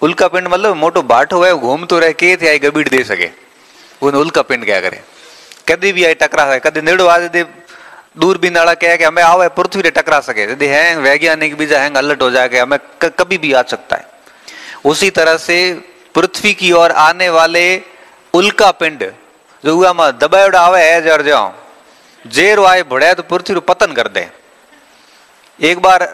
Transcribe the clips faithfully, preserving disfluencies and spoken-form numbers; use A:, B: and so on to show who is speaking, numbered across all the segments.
A: उल्का पिंड मतलब मोटो बाटो है, घूम तो रहे के थे आई गबीड़ दे सके, उन्हें उल्का पिंड क्या करे। कभी भी आई टकरा है, कभी नेड़ो आ दे दूरबीन वाला कहे कि हमें आओ पृथ्वी रे टकरा सके, यदि है वैज्ञानिक बीजा हैंग अलर्ट हो जाए हमें कभी भी आ सकता है। उसी तरह से पृथ्वी की ओर आने वाले उल्का पिंड जो हुआ में दबायोड़ा आवे है जर जाओ जेर आए बढ़े तो पृथ्वी पतन कर दे। एक बार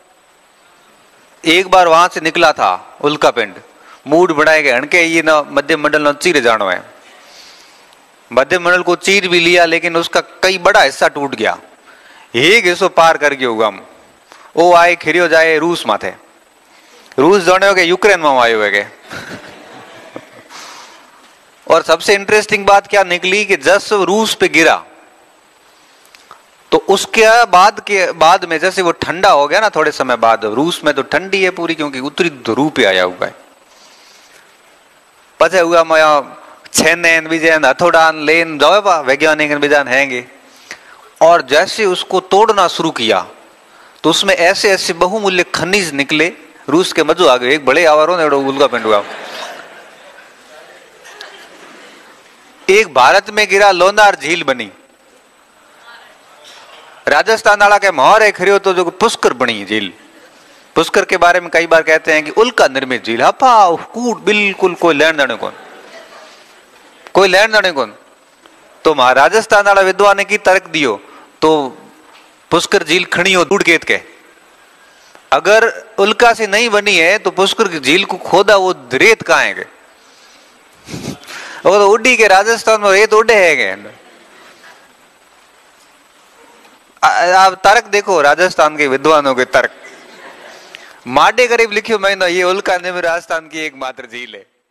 A: एक बार वहां से निकला था उल्का पिंड, मूड बनाए गए हणके ये ना मध्य मंडल न चीर जानो है, मध्य मंडल को चीर भी लिया लेकिन उसका कई बड़ा हिस्सा टूट गया। एक हिस्सो पार कर गयो गम ओ आए खिरियो जाए रूस माथे, रूस जाने हो के यूक्रेन में आयो है। और सबसे इंटरेस्टिंग बात क्या निकली कि जब रूस पे गिरा तो उसके बाद के बाद में जैसे वो ठंडा हो गया ना, थोड़े समय बाद रूस में तो ठंडी है पूरी क्योंकि उत्तरी ध्रुव पे आया हुआ है। पचे हुआ मैं छेनेन विजयन हथौड़ान लेन जाओ वैज्ञानिक विजान हैंगे, और जैसे उसको तोड़ना शुरू किया तो उसमें ऐसे ऐसे बहुमूल्य खनिज निकले, रूस के मजो आ गए। एक बड़े आवारों ने उल्का पिंड हुआ। एक भारत में गिरा लोनार झील बनी, राजस्थान वाला के मोहर है खरियो तो जो पुष्कर बनी झील। पुष्कर के बारे में कई बार कहते हैं कि उल्का निर्मित झील, हपा कूट बिल्कुल कोई लेन देने कौन, कोई लेन देने कौन। तो राजस्थान वाला विद्वान ने की तर्क दियो तो पुष्कर झील खड़ी हो टूट गेत के, अगर उल्का से नहीं बनी है तो पुष्कर की झील को खोदा वो रेत कहाँ है, वो तो उड़ी के राजस्थान में रेत उड़े है। आप तर्क देखो राजस्थान के विद्वानों के तर्क, माडे करीब लिखियो मैंने ये उल्का निर्मित राजस्थान की एकमात्र झील है।